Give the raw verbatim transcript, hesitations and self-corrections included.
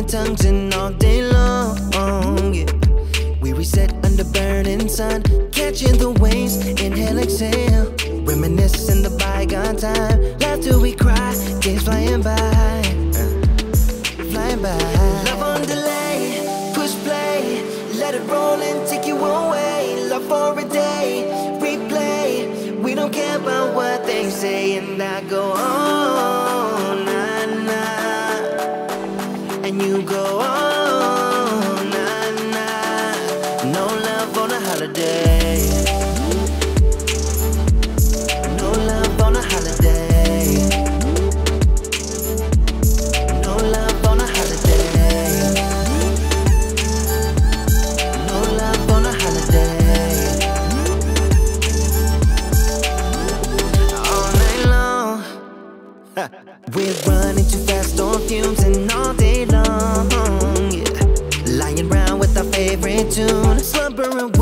licking tongues and all day long, yeah. We reset under burning sun, catching the waves, inhale, exhale, reminiscing the bygone time. Laugh till we cry, days flying by, uh, flying by. Love on delay, push play, let it roll and take you away. Love for a day, replay. We don't care about what they say, and I go on, nah, nah, and you go on, nah, nah. No love on a holiday. No love on a holiday. No love on a holiday. No love on a holiday. All night long. We're running too fast on fumes and all day long, yeah. Lying around with our favorite tune, slumbering